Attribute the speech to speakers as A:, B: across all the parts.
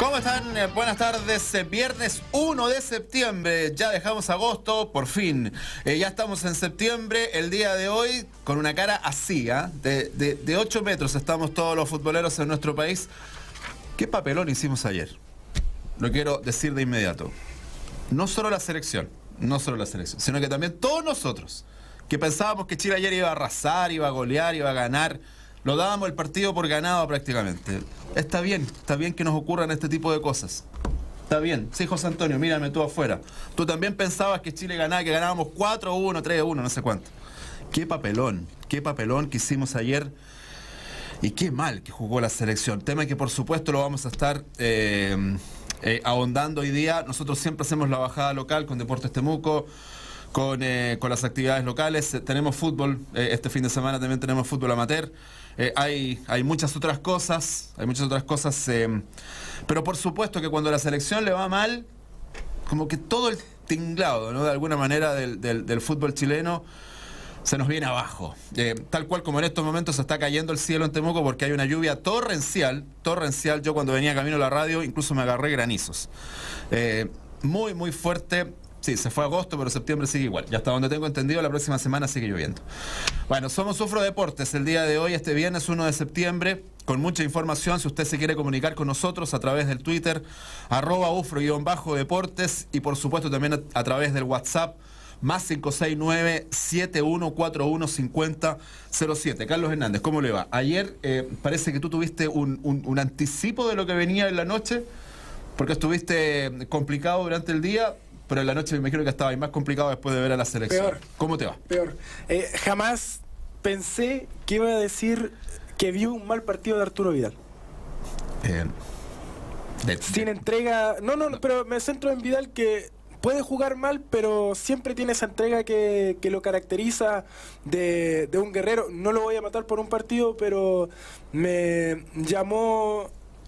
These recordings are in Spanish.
A: ¿Cómo están? Buenas tardes. Viernes 1 de septiembre. Ya dejamos agosto, por fin. Ya estamos en septiembre. El día de hoy, con una cara así, de 8 metros estamos todos los futboleros en nuestro país. ¿Qué papelón hicimos ayer? Lo quiero decir de inmediato. No solo la selección, sino que también todos nosotros, que pensábamos que Chile ayer iba a arrasar, iba a golear, iba a ganar. Lo dábamos el partido por ganado prácticamente. Está bien que nos ocurran este tipo de cosas. Está bien. Sí, José Antonio, mírame tú afuera. Tú también pensabas que Chile ganaba, que ganábamos 4-1, 3-1, no sé cuánto. Qué papelón que hicimos ayer. Y qué mal que jugó la selección. Tema que por supuesto lo vamos a estar ahondando hoy día. Nosotros siempre hacemos la bajada local con Deportes Temuco, con las actividades locales. Tenemos fútbol, este fin de semana también tenemos fútbol amateur. Hay muchas otras cosas, pero por supuesto que cuando a la selección le va mal, como que todo el tinglado, ¿no?, de alguna manera del fútbol chileno se nos viene abajo. Tal cual como en estos momentos se está cayendo el cielo en Temuco porque hay una lluvia torrencial. Yo cuando venía camino a la radio incluso me agarré granizos. Muy fuerte. Sí, se fue agosto, pero septiembre sigue igual. Y hasta donde tengo entendido, la próxima semana sigue lloviendo. Bueno, somos Ufro Deportes el día de hoy, este viernes 1 de septiembre, con mucha información. Si usted se quiere comunicar con nosotros a través del Twitter, @ufro_deportes, y por supuesto también a través del WhatsApp, más 569-7141-5007. Carlos Hernández, ¿cómo le va? Ayer parece que tú tuviste un anticipo de lo que venía en la noche, porque estuviste complicado durante el día, pero en la noche me imagino que estaba más complicado después de ver a la selección.
B: Peor.
A: ¿Cómo te va?
B: Peor. Jamás pensé que iba a decir que vi un mal partido de Arturo Vidal. Sin entrega. No, pero me centro en Vidal, que puede jugar mal, pero siempre tiene esa entrega que lo caracteriza de un guerrero. No lo voy a matar por un partido, pero me llamó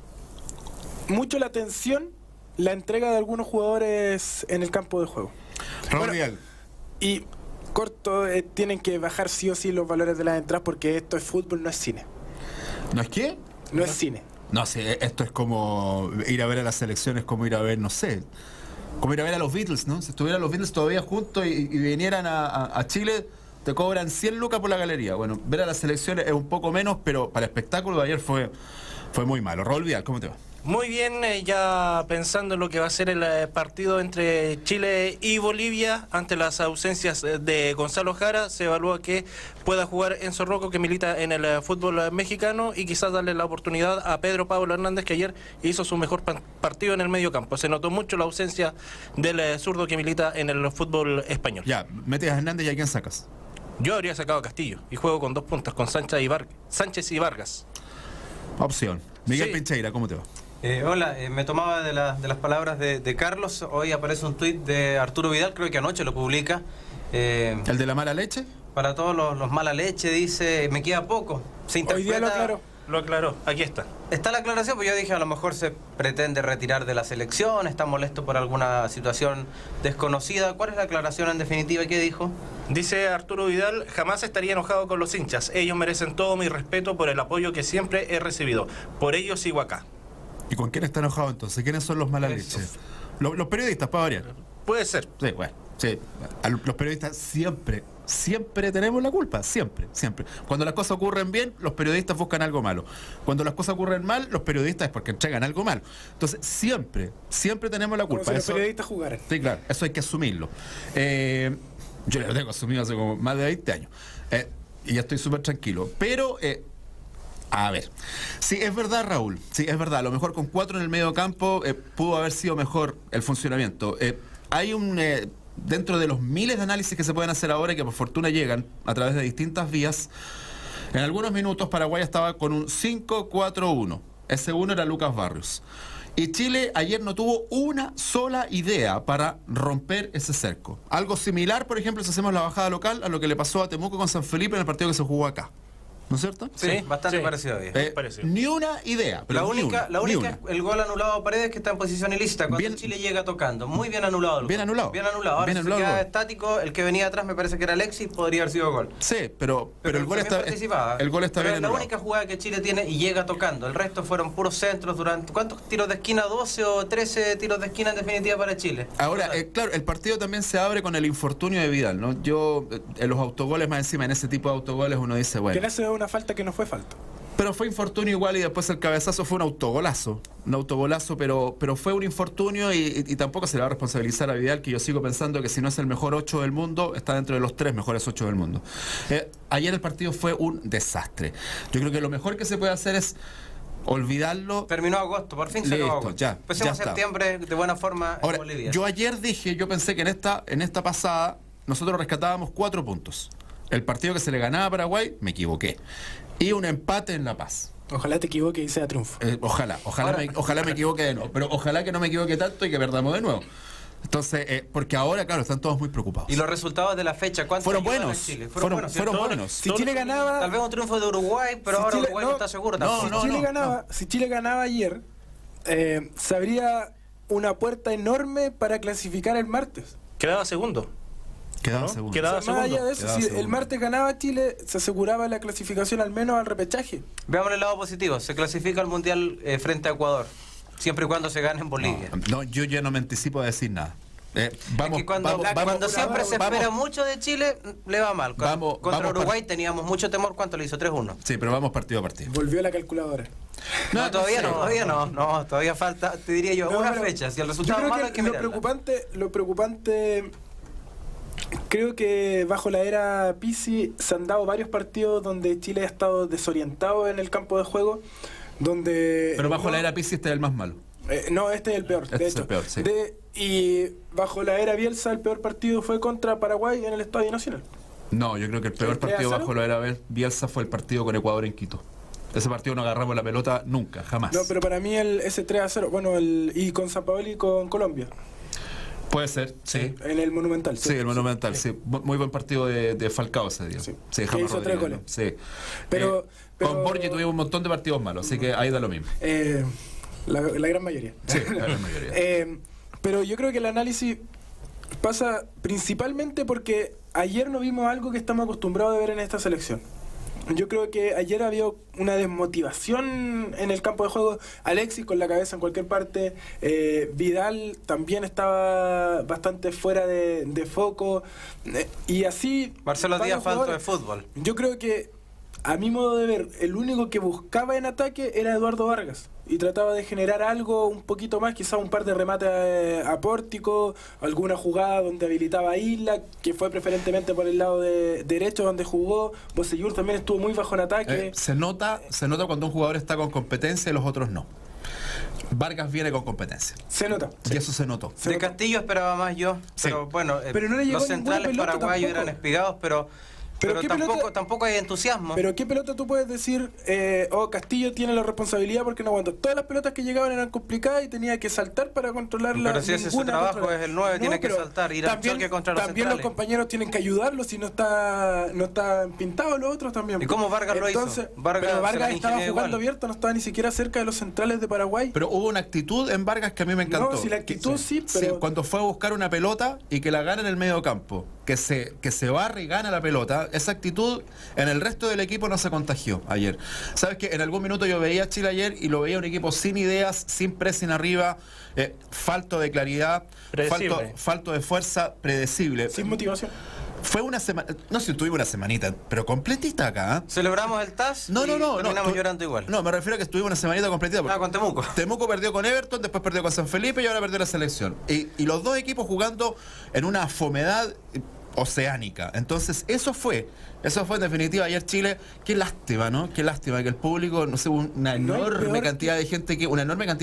B: mucho la atención la entrega de algunos jugadores en el campo de juego.
A: Raúl Vidal.
B: Y corto, tienen que bajar sí o sí los valores de las entradas, porque esto es fútbol, no es cine.
A: ¿No es qué?
B: No es cine.
A: No sé, esto es como ir a ver a las selecciones, como ir a ver, no sé, como ir a ver a los Beatles, ¿no? Si estuvieran los Beatles todavía juntos y vinieran a Chile, te cobran 100 lucas por la galería. Bueno, ver a las selecciones es un poco menos, pero para el espectáculo de ayer fue muy malo. Raúl Vidal, ¿cómo te va?
C: Muy bien, ya pensando en lo que va a ser el partido entre Chile y Bolivia, ante las ausencias de Gonzalo Jara, se evalúa que pueda jugar Enzo Rocco, que milita en el fútbol mexicano, y quizás darle la oportunidad a Pedro Pablo Hernández, que ayer hizo su mejor partido en el medio campo. Se notó mucho la ausencia del zurdo que milita en el fútbol español.
A: Ya, metes a Hernández y ¿a quién sacas?
C: Yo habría sacado a Castillo y juego con 2 puntas, con Sánchez y Vargas.
A: Opción. Miguel
C: Sí.
A: Pincheira, ¿cómo te va?
D: Hola, me tomaba de las palabras de Carlos. Hoy aparece un tuit de Arturo Vidal, creo que anoche lo publica.
A: ¿El de la mala leche?
D: Para todos los mala leche, dice, me queda poco. Se
B: Hoy día lo aclaró.
C: Lo aclaró, aquí está.
D: Está la aclaración, pues yo dije, a lo mejor se pretende retirar de la selección, está molesto por alguna situación desconocida. ¿Cuál es la aclaración en definitiva? ¿Qué dijo?
C: Dice Arturo Vidal: jamás estaría enojado con los hinchas. Ellos merecen todo mi respeto por el apoyo que siempre he recibido. Por ello sigo acá.
A: ¿Y con quién está enojado entonces? ¿Quiénes son los mala leche? Los periodistas, para variar.
C: Puede ser.
A: Sí, bueno, sí. Los periodistas siempre tenemos la culpa, siempre. Cuando las cosas ocurren bien, los periodistas buscan algo malo. Cuando las cosas ocurren mal, los periodistas es porque entregan algo malo. Entonces, siempre tenemos la culpa.
B: Como si los periodistas jugaran.
A: Sí, claro, eso hay que asumirlo. Yo lo tengo asumido hace como más de 20 años. Y ya estoy súper tranquilo. Pero... a ver, sí, es verdad, Raúl, sí, es verdad, a lo mejor con 4 en el medio campo pudo haber sido mejor el funcionamiento. Hay dentro de los miles de análisis que se pueden hacer ahora y que por fortuna llegan a través de distintas vías, en algunos minutos Paraguay estaba con un 5-4-1, ese uno era Lucas Barrios. Y Chile ayer no tuvo una sola idea para romper ese cerco. Algo similar, por ejemplo, si hacemos la bajada local, a lo que le pasó a Temuco con San Felipe en el partido que se jugó acá. ¿No es cierto?
D: Sí, bastante
C: sí.
D: parecido a Díaz.
C: Parecido.
A: Ni una idea. Pero
D: La única
A: ni una.
D: es el gol anulado a Paredes, que está en posición ilícita cuando
A: Bien-
D: Chile llega tocando. Muy bien anulado. el
A: Bien
D: gol.
A: anulado.
D: Bien anulado. Ahora
A: Bien
D: si
A: anulado
D: se
A: el
D: queda
A: gol.
D: estático, el que venía atrás me parece que era Alexis, podría haber sido gol.
A: Sí, pero el gol
D: también
A: está
D: participaba.
A: el gol está
D: Pero
A: bien
D: es la
A: anulado.
D: única jugada que Chile tiene y llega tocando. El resto fueron puros centros durante... ¿Cuántos tiros de esquina? 12 o 13 tiros de esquina en definitiva para Chile.
A: Ahora, claro, el partido también se abre con el infortunio de Vidal, ¿no? Yo, en los autogoles más encima, en ese tipo de autogoles uno dice,
B: Que
A: bueno,
B: le hace una falta que no fue falta.
A: pero fue infortunio igual y después el cabezazo fue un autogolazo, pero fue un infortunio y tampoco se le va a responsabilizar a Vidal, que yo sigo pensando que si no es el mejor 8 del mundo, está dentro de los 3 mejores 8 del mundo. Ayer el partido fue un desastre. Yo creo que lo mejor que se puede hacer es olvidarlo.
D: Terminó agosto, por fin se
A: Listo,
D: acabó agosto.
A: ya
D: Empecemos
A: está.
D: septiembre de buena forma
A: Ahora,
D: en Bolivia.
A: yo ayer dije, yo pensé que en esta pasada nosotros rescatábamos 4 puntos. El partido que se le ganaba a Paraguay, me equivoqué. Y un empate en La Paz.
B: Ojalá te equivoques y sea triunfo.
A: Ojalá
D: Ahora-
A: me equivoque de nuevo. Pero ojalá que no me equivoque tanto y que perdamos de nuevo. Entonces, porque ahora, claro, están todos muy preocupados.
D: Y los resultados de la fecha, ¿cuánto
A: Fueron
D: ayudan a
A: buenos.
D: Chile?
A: Fueron
D: ¿cierto?
A: buenos.
B: Si Chile ganaba,
D: Tal vez un triunfo de Uruguay, pero
B: Si
D: ahora
B: Chile-
D: Uruguay
B: no,
D: no está seguro
A: no,
D: tampoco.
A: no.
B: si Chile ganaba ayer, se abría una puerta enorme para clasificar el martes.
C: Quedaba segundo.
A: Quedaba
C: ¿no?
A: segundo.
C: Quedaba
B: O sea, más
C: segundo.
B: allá de eso,
A: Quedaba
B: si
A: segundo.
B: el martes ganaba Chile, se aseguraba la clasificación al menos al repechaje.
D: Veamos el lado positivo. Se clasifica al Mundial frente a Ecuador, siempre y cuando se gane en Bolivia.
A: No, yo ya no me anticipo a decir nada. Vamos,
D: Es que cuando,
A: vamos,
D: cuando
A: vamos,
D: siempre se
A: vamos.
D: espera mucho de Chile, le va mal.
A: Vamos,
D: Contra
A: vamos
D: Uruguay teníamos mucho temor. ¿Cuánto le hizo? 3-1.
A: Sí, pero vamos partido a partido.
B: Volvió la calculadora.
D: No, todavía
A: sé.
D: no, todavía no. No, todavía falta, te diría yo,
B: No,
D: una
B: pero
D: fecha. Si el
B: Yo
D: resultado es
B: creo
D: malo, hay
B: que
D: que
B: lo
D: mirarla.
B: preocupante, creo que bajo la era Pizzi se han dado varios partidos donde Chile ha estado desorientado en el campo de juego, donde...
A: Pero bajo la era Pizzi este es el más malo.
B: no, este es el peor,
A: Este
B: de
A: es
B: hecho.
A: el peor, sí.
B: Y bajo la era Bielsa el peor partido fue contra Paraguay en el Estadio Nacional.
A: No, yo creo que el peor
B: ¿El 3-0?
A: partido bajo la era Bielsa fue el partido con Ecuador en Quito. Ese partido no agarramos la pelota nunca, jamás.
B: No, pero para mí ese 3-0, bueno, y con San Paolo y con Colombia,
A: Puede ser, sí.
B: en el Monumental.
A: Sí, el Monumental, sí. Muy buen partido de Falcao ese día.
B: Sí.
A: Sí,
B: Que
A: James
B: hizo 3
A: Rodríguez,
B: goles.
A: Sí.
B: Pero-
A: Con Borgi tuvimos un montón de partidos malos, así que ahí da lo mismo.
B: La gran mayoría.
A: Sí, la gran mayoría.
B: Pero yo creo que el análisis pasa principalmente porque ayer no vimos algo que estamos acostumbrados a ver en esta selección. Yo creo que ayer había una desmotivación en el campo de juego. Alexis con la cabeza en cualquier parte. Vidal también estaba bastante fuera de foco. Y así...
D: Marcelo
B: varios
D: Díaz falto de
B: jugadores.
D: fútbol.
B: Yo creo que, a mi modo de ver, el único que buscaba en ataque era Eduardo Vargas. Y trataba de generar algo un poquito más, quizás un par de remates a Pórtico, alguna jugada donde habilitaba a Isla, que fue preferentemente por el lado derecho donde jugó. Bocellur también estuvo muy bajo en ataque.
A: Se nota cuando un jugador está con competencia y los otros no. Vargas viene con competencia.
B: Se nota.
A: Y eso se notó.
B: Se
D: De
B: nota.
D: Castillo esperaba más yo,
A: Sí.
D: pero bueno,
B: Pero no le llegó
D: los
B: ninguna
D: centrales
B: pelota
D: paraguayos
B: tampoco.
D: eran espigados, pero
B: ¿qué pelota?
D: tampoco hay entusiasmo.
B: Pero ¿qué pelota tú puedes decir? Castillo tiene la responsabilidad porque no aguantó. Todas las pelotas que llegaban eran complicadas y tenía que saltar para controlarla.
D: Pero si ese es su
B: ninguna
D: trabajo,
B: controla.
D: es el 9, tiene que
B: pero
D: saltar, ir al choque contra los
B: también los
D: centrales.
B: compañeros tienen que ayudarlo si no están pintados los otros también.
D: ¿Y cómo Vargas lo hizo?
B: Entonces,
D: Vargas
B: pero
D: se
B: Vargas
D: la
B: estaba
D: ingenió
B: jugando
D: igual.
B: abierto, no estaba ni siquiera cerca de los centrales de Paraguay.
A: Pero hubo una actitud en Vargas que a mí me encantó.
B: No, si la actitud sí, pero...
A: cuando fue a buscar una pelota y que la gana en el medio campo, que se barre y gana la pelota, esa actitud en el resto del equipo no se contagió ayer. Sabes que en algún minuto yo veía a Chile ayer y lo veía un equipo sin ideas, sin pressing arriba, falto de claridad,
C: Predecible.
A: falto de fuerza, predecible.
B: Sin motivación.
A: Fue una semana, no sé si tuvimos una semanita, pero completita acá. ¿Eh?
D: Celebramos el TAS
A: No,
D: y
A: no.
D: terminamos llorando igual.
A: No, me refiero a que estuvimos una semanita completita. porque
D: Con Temuco.
A: Temuco perdió con Everton, después perdió con San Felipe y ahora perdió la selección. Y los dos equipos jugando en una fomedad oceánica. Entonces, eso fue en definitiva ayer Chile. Qué lástima, ¿no? Qué lástima que el público, no sé, una
B: No hay
A: enorme
B: peor
A: cantidad de gente que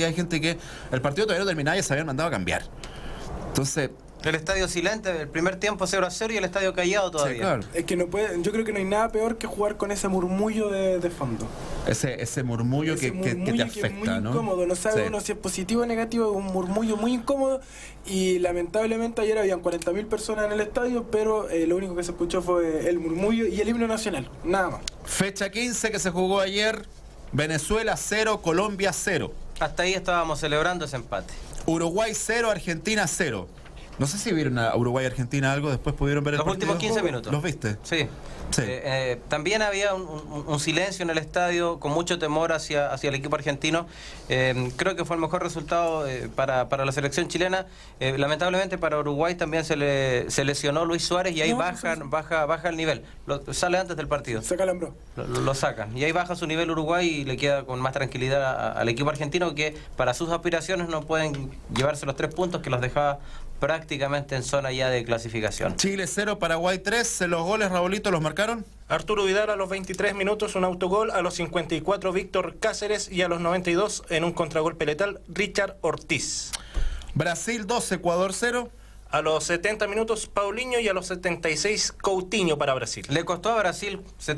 A: el partido todavía no terminaba y se habían mandado a cambiar. Entonces,
D: El estadio silente, el primer tiempo 0-0 y el estadio callado todavía.
A: sí, claro.
B: Es que no puede, yo creo que no hay nada peor que jugar con ese murmullo de fondo.
A: Ese murmullo
B: Ese
A: que te
B: murmullo
A: afecta,
B: que es muy
A: ¿no?
B: incómodo, no sabe
A: Sí.
B: uno si es positivo o negativo, es un murmullo muy incómodo y lamentablemente ayer habían 40.000 personas en el estadio, pero lo único que se escuchó fue el murmullo y el himno nacional, nada más.
A: Fecha 15 que se jugó ayer. Venezuela 0, Colombia 0.
D: Hasta ahí estábamos celebrando ese empate.
A: Uruguay 0, Argentina 0. No sé si vieron a Uruguay-Argentina algo, después pudieron ver el
D: Los
A: partido.
D: últimos 15 minutos.
A: ¿Los viste?
D: Sí.
A: Sí.
D: También había un silencio en el estadio, con mucho temor hacia el equipo argentino. Creo que fue el mejor resultado para la selección chilena. Lamentablemente para Uruguay también se lesionó Luis Suárez y ahí baja el nivel. Sale antes del partido.
B: Se calambró.
D: Lo sacan. Y ahí baja su nivel Uruguay y le queda con más tranquilidad al equipo argentino, que para sus aspiraciones no pueden llevarse los 3 puntos que los dejaba prácticamente en zona ya de clasificación.
A: Chile 0, Paraguay 3. Los goles, Raulito, ¿los marcaron?
C: Arturo Vidal a los 23 minutos un autogol, a los 54 Víctor Cáceres y a los 92 en un contragolpe letal Richard Ortiz.
A: Brasil 2, Ecuador 0.
C: A los 70 minutos Paulinho y a los 76 Coutinho para Brasil.
D: Le costó a Brasil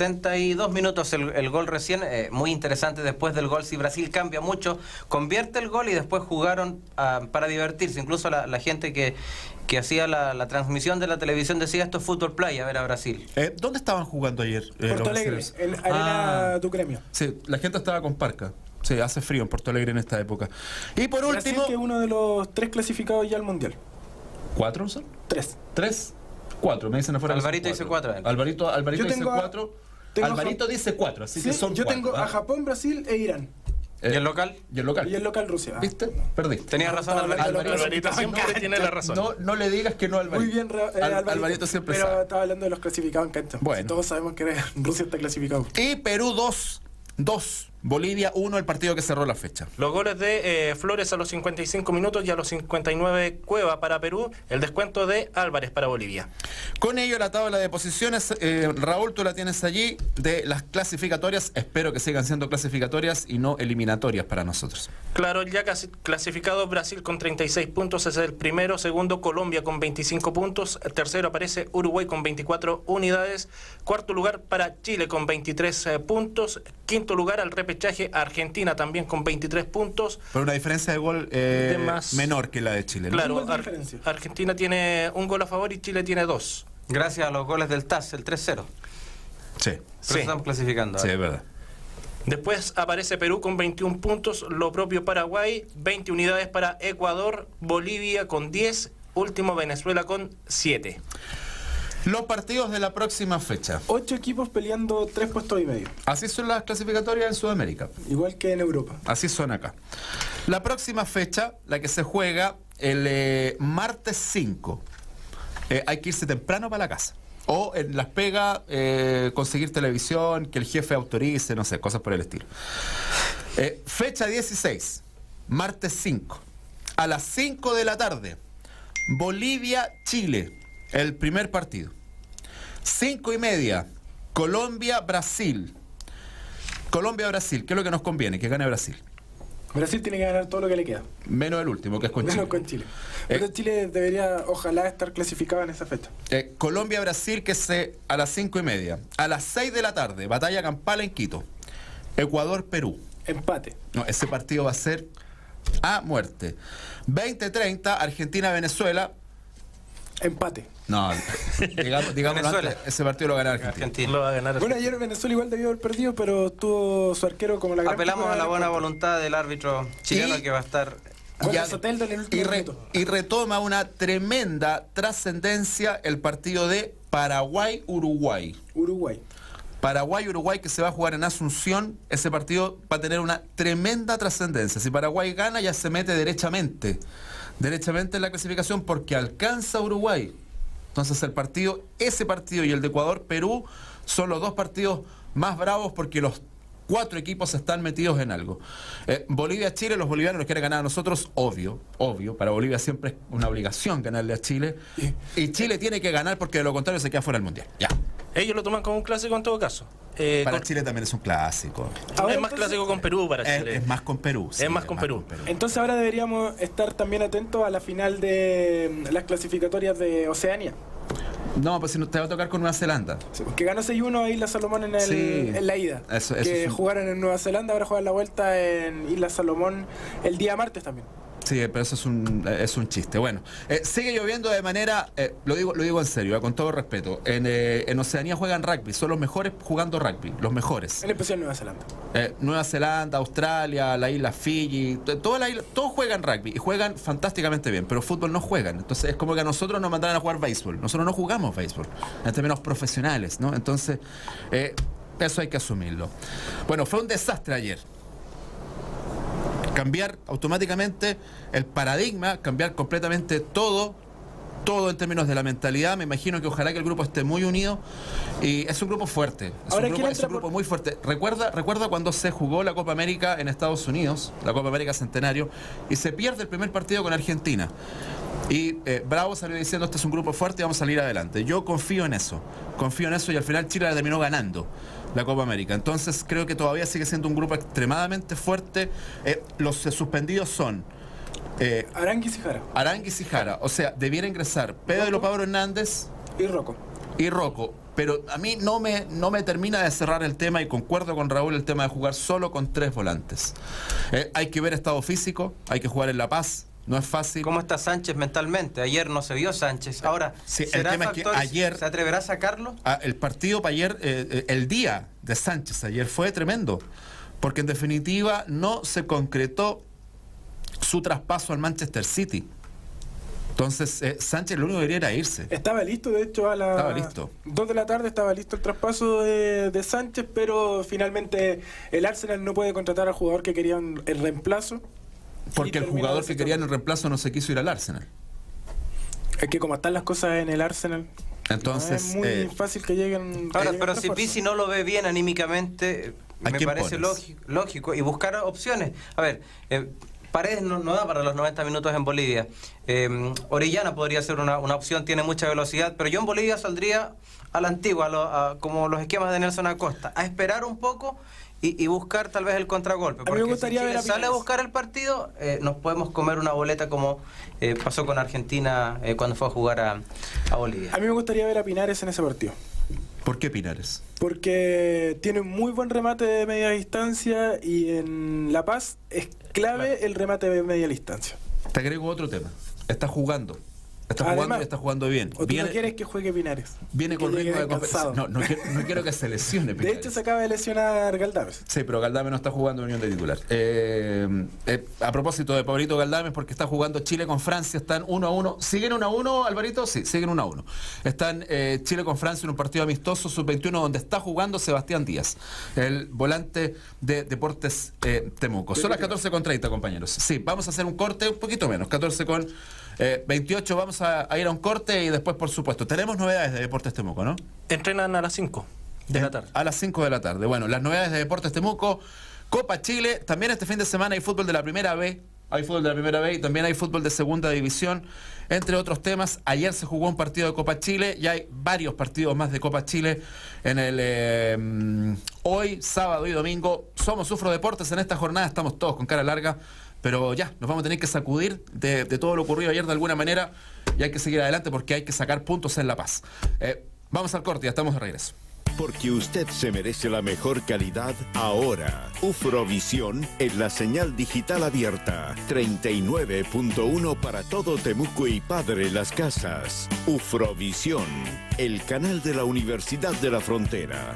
D: 72 minutos el gol recién, muy interesante. Después del gol, si Brasil cambia mucho, convierte el gol y después jugaron para divertirse. Incluso la gente que hacía la transmisión de la televisión decía: esto es fútbol playa, a ver a Brasil.
A: ¿Dónde estaban jugando ayer?
B: Porto Alegre, en Arena tu Gremio.
A: Sí, la gente estaba con parca. Sí, hace frío en Porto Alegre en esta época. Y por
B: Brasil,
A: último...
B: que es uno de los 3 clasificados ya al Mundial.
A: ¿4 son?
B: 3.
A: 3, 4, me dicen afuera.
D: Alvarito dice 4.
A: Alvarito
B: Yo
A: dice
B: tengo
A: 4. Alvarito dice 4, así
B: Sí,
A: que son
B: yo
A: 4.
B: tengo a Japón, Brasil e Irán.
D: ¿Y el local?
A: Y el local.
B: Y el local Rusia.
A: ¿Viste? Perdiste.
D: Tenía razón
C: Alvarito siempre tiene la razón.
A: No le digas que no, Alvarito.
B: Muy bien,
A: Alvarito siempre
B: pero
A: sabe.
B: estaba hablando de los clasificados en cancha.
A: Bueno.
B: Todos sabemos que Rusia está clasificado.
A: Y Perú 2, Bolivia 1, el partido que cerró la fecha.
C: Los goles de Flores a los 55 minutos y a los 59 Cueva para Perú. El descuento de Álvarez para Bolivia.
A: Con ello la tabla de posiciones, Raúl, tú la tienes allí, de las clasificatorias. Espero que sigan siendo clasificatorias y no eliminatorias para nosotros.
C: Claro, ya casi clasificado Brasil con 36 puntos, es el primero. Segundo, Colombia con 25 puntos. Tercero aparece Uruguay con 24 unidades. Cuarto lugar para Chile con 23 puntos. Quinto lugar al repechaje Argentina también con 23 puntos.
A: Pero una diferencia de gol menor que la de Chile, ¿no?
C: Claro,
B: ¿Cuál es la diferencia?
C: Argentina tiene un gol a favor y Chile tiene 2.
D: Gracias a los goles del TAS, el 3-0.
A: Sí.
D: Pero estamos clasificando.
A: Sí, es verdad.
C: Después aparece Perú con 21 puntos, lo propio Paraguay, 20 unidades para Ecuador, Bolivia con 10, último Venezuela con 7.
A: Los partidos de la próxima fecha.
B: 8 equipos peleando 3 puestos y medio.
A: Así son las clasificatorias en Sudamérica.
B: Igual que en Europa.
A: Así son acá. La próxima fecha, la que se juega el martes 5. Hay que irse temprano para la casa. O en Las Pegas, conseguir televisión, que el jefe autorice, no sé, cosas por el estilo. Fecha 16, martes 5. A las 5 de la tarde, Bolivia-Chile, el primer partido. 5:30, Colombia-Brasil. Colombia-Brasil, ¿qué es lo que nos conviene? Que gane Brasil.
B: Brasil tiene que ganar todo lo que le queda.
A: Menos el último, que es con Chile.
B: Menos con Chile. Pero Chile debería, ojalá, estar clasificado en esa fecha.
A: Colombia-Brasil, que es a las 5:30. A las 6 de la tarde, batalla campal en Quito. Ecuador-Perú.
B: Empate.
A: No, ese partido va a ser a muerte. 20:30, Argentina-Venezuela.
B: Empate.
A: No, digamos
D: Venezuela.
A: ese partido lo va a ganar Argentina.
D: Argentina.
C: Lo va a ganar.
B: Bueno, ayer Venezuela igual debió haber perdido, pero tuvo su arquero como la gran
D: Apelamos
B: figura
D: a la
B: del
D: buena
B: encuentro.
D: voluntad del árbitro chileno, que va a estar...
B: Gol
A: Y
B: de Soteldo en el último minuto.
A: y retoma una tremenda trascendencia el partido de Paraguay-Uruguay.
B: Uruguay.
A: Paraguay-Uruguay, que se va a jugar en Asunción. Ese partido va a tener una tremenda trascendencia. Si Paraguay gana, ya se mete derechamente en la clasificación, porque alcanza a Uruguay. Entonces ese partido y el de Ecuador-Perú son los dos partidos más bravos, porque los 4 equipos están metidos en algo. Bolivia-Chile, los bolivianos nos quieren ganar a nosotros, obvio. Para Bolivia siempre es una obligación ganarle a Chile. Y Chile tiene que ganar, porque de lo contrario se queda fuera del Mundial. Ya.
C: Ellos lo toman como un clásico en todo caso.
A: Para Chile también es un clásico.
B: Ahora,
C: es más
B: entonces,
C: clásico con Perú para Chile.
A: Es más con Perú.
C: Es más con Perú.
B: Entonces ahora deberíamos estar también atentos a la final de las clasificatorias de Oceanía.
A: No, pues si no, te va a tocar con Nueva Zelanda.
B: Sí, que ganó 6-1 a Isla Salomón en la ida.
A: Eso
B: que
A: sí.
B: jugaron en Nueva Zelanda, ahora juegan la vuelta en Isla Salomón el día martes también.
A: Sí, pero eso es un chiste. Bueno, sigue lloviendo de manera, lo digo en serio, con todo respeto. En Oceanía juegan rugby, son los mejores jugando rugby, los mejores.
B: En especial Nueva Zelanda.
A: Nueva Zelanda, Australia, la isla Fiji, todos juegan rugby y juegan fantásticamente bien, pero fútbol no juegan. Entonces es como que a nosotros nos mandaran a jugar béisbol. Nosotros no jugamos béisbol, en términos profesionales, ¿no? Entonces, eso hay que asumirlo. Bueno, fue un desastre ayer. Cambiar automáticamente el paradigma, cambiar completamente todo en términos de la mentalidad. Me imagino que ojalá que el grupo esté muy unido y es un grupo fuerte, es un grupo muy fuerte. Recuerda cuando se jugó la Copa América en Estados Unidos, la Copa América Centenario, y se pierde el primer partido con Argentina. Y Bravo salió diciendo, este es un grupo fuerte y vamos a salir adelante. Yo confío en eso y al final Chile la terminó ganando la Copa América. Entonces creo que todavía sigue siendo un grupo extremadamente fuerte. Los suspendidos son
B: Aránguiz y Jara.
A: O sea, debiera ingresar Pedro de lo Pablo Hernández
B: y
A: Rocco. Pero a mí no me termina de cerrar el tema, y concuerdo con Raúl, el tema de jugar solo con 3 volantes. Hay que ver estado físico, hay que jugar en La Paz. No es fácil.
D: ¿Cómo está Sánchez mentalmente? Ayer no se vio Sánchez. Ahora,
A: sí, el tema es que ayer,
D: ¿se atreverá a sacarlo?
A: El partido para ayer, el día de Sánchez ayer fue tremendo, porque en definitiva no se concretó su traspaso al Manchester City. Entonces, Sánchez lo único que quería era irse.
B: Estaba listo, de hecho,
A: estaba listo.
B: 2 de la tarde estaba listo el traspaso de Sánchez, pero finalmente el Arsenal no puede contratar al jugador que querían el reemplazo.
A: Porque el jugador que querían el reemplazo no se quiso ir al Arsenal.
B: Es que como están las cosas en el Arsenal,
A: entonces
B: no es muy fácil que lleguen.
D: Ahora, pero si Pizzi no lo ve bien anímicamente, me parece lógico y buscar opciones. A ver, Paredes no da para los 90 minutos en Bolivia. Orellana podría ser una opción, tiene mucha velocidad, pero yo en Bolivia saldría a la antigua, como los esquemas de Nelson Acosta, a esperar un poco y buscar tal vez el contragolpe. Porque si Chile sale a buscar el partido, nos podemos comer una boleta como pasó con Argentina cuando fue a jugar a Bolivia.
B: A mí me gustaría ver a Pinares en ese partido.
A: ¿Por qué Pinares?
B: Porque tiene un muy buen remate de media distancia y en La Paz es clave el remate de media distancia.
A: Te agrego otro tema. Está jugando y está jugando bien.
B: ¿O tú no quieres que juegue Pinares?
A: Viene con ritmo de competencia. No quiero que se lesione Pinares.
B: De hecho, se acaba de lesionar Galdames.
A: Sí, pero Galdames no está jugando en Unión de titular. A propósito de Pablito Galdames, porque está jugando Chile con Francia, están 1-1. ¿Siguen 1-1, Alvarito? Sí, siguen 1-1. Están Chile con Francia en un partido amistoso sub-21 donde está jugando Sebastián Díaz, el volante de Deportes Temuco. Son las 14:30, compañeros. Sí, vamos a hacer un corte, un poquito menos, 14:28. Vamos a ir a un corte y después, por supuesto, tenemos novedades de Deportes Temuco, ¿no?
C: Entrenan a las 5 de la tarde.
A: A las 5 de la tarde. Bueno, las novedades de Deportes Temuco, Copa Chile, también este fin de semana hay fútbol de la Primera B, y también hay fútbol de Segunda División, entre otros temas. Ayer se jugó un partido de Copa Chile y hay varios partidos más de Copa Chile en el hoy, sábado y domingo. Somos Sufro Deportes en esta jornada, estamos todos con cara larga, pero ya, nos vamos a tener que sacudir de todo lo ocurrido ayer de alguna manera y hay que seguir adelante porque hay que sacar puntos en La Paz. Vamos al corte, ya estamos de regreso.
E: Porque usted se merece la mejor calidad ahora. Ufrovisión es la señal digital abierta. 39.1 para todo Temuco y Padre Las Casas. Ufrovisión, el canal de la Universidad de la Frontera.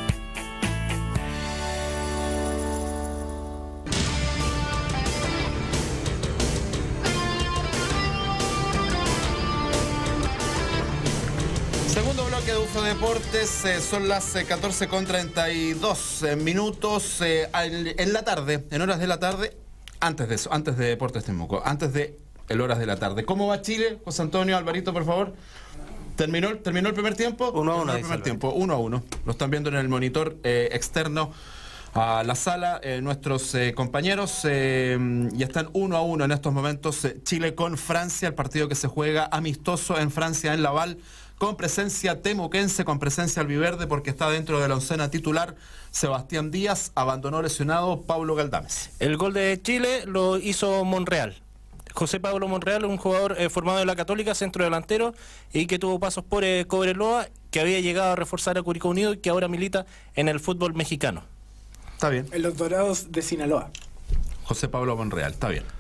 A: Segundo bloque de Ufro Deportes, son las 14:32 minutos en la tarde, en horas de la tarde, antes de Deportes Temuco, antes de el horas de la tarde. ¿Cómo va Chile? José Antonio, Alvarito, por favor. ¿Terminó el primer tiempo? 1-1. Lo están viendo en el monitor externo a la sala nuestros compañeros y están 1-1 en estos momentos. Chile con Francia, el partido que se juega amistoso en Francia, en Laval, con presencia temuquense, con presencia albiverde, porque está dentro de la oncena titular Sebastián Díaz, abandonó lesionado Pablo Galdames.
C: El gol de Chile lo hizo Monreal. José Pablo Monreal, un jugador formado en la Católica, centro delantero, y que tuvo pasos por Cobreloa, que había llegado a reforzar a Curicó Unido y que ahora milita en el fútbol mexicano.
A: Está bien.
B: En los Dorados de Sinaloa.
A: José Pablo Monreal, está bien.